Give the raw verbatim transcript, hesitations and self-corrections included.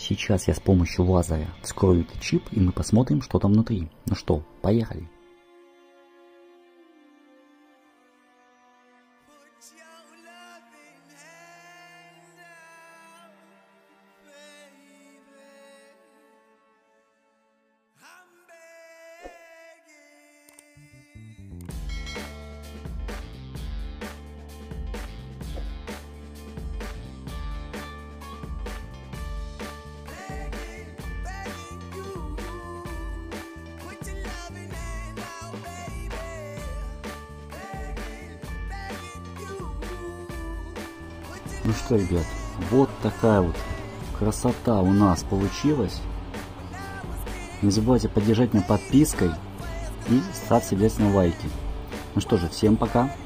Сейчас я с помощью лазера вскрою этот чип, и мы посмотрим, что там внутри. Ну что, поехали. Ну что, ребят, вот такая вот красота у нас получилась. Не забывайте поддержать меня подпиской и ставьте, соответственно, лайки. Ну что же, всем пока.